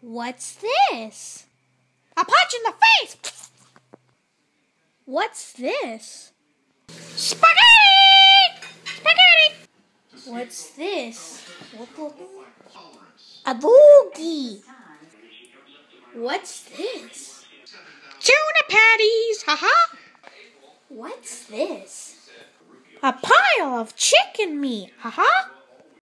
What's this? A punch in the face! What's this? Spaghetti! Spaghetti! What's this? A boogie. What's this? Tuna patties! Haha! What's this? A pile of chicken meat! Haha!